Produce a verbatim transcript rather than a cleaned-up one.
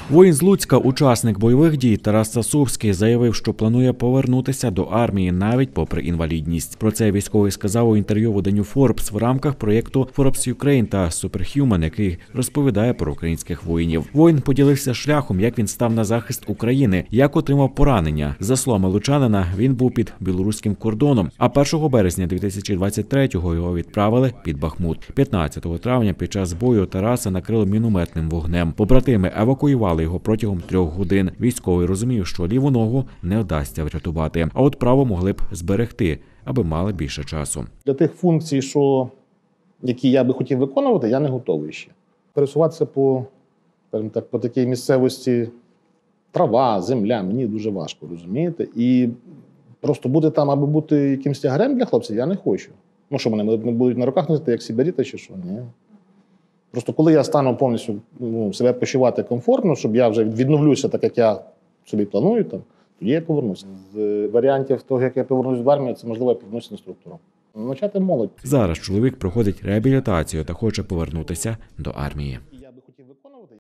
Воїн з Луцька, учасник бойових дій Тарас Сасувський, заявив, що планує повернутися до армії навіть попри інвалідність. Про це військовий сказав у інтерв'ю виданню Forbes в рамках проєкту Forbes Ukraine та Superhuman, який розповідає про українських воїнів. Воїн поділився шляхом, як він став на захист України, як отримав поранення. За словами лучанина, він був під білоруським кордоном, а першого березня дві тисячі двадцять третього його відправили під Бахмут. п'ятнадцятого травня під час бою Тараса накрило мінометним вогнем. Побратими евакуювали його протягом трьох годин. Військовий розумів, що ліву ногу не вдасться врятувати, а от праву могли б зберегти, аби мали більше часу. Для тих функцій, що, які я би хотів виконувати, я не готовий ще. Пересуватися по, скажімо так, по такій місцевості трава, земля, мені дуже важко, розумієте? І просто бути там, аби бути якимсь тягарем для хлопців, я не хочу. Ну що, мене будуть на руках носити, як сибіріта чи що? Ні. Просто коли я стану повністю ну, себе почувати комфортно, щоб я вже відновлюся так, як я собі планую, там, тоді я повернуся. З варіантів того, як я повернусь в армію, це можливо я повернуся інструктором. Навчати молодь. Зараз чоловік проходить реабілітацію та хоче повернутися до армії.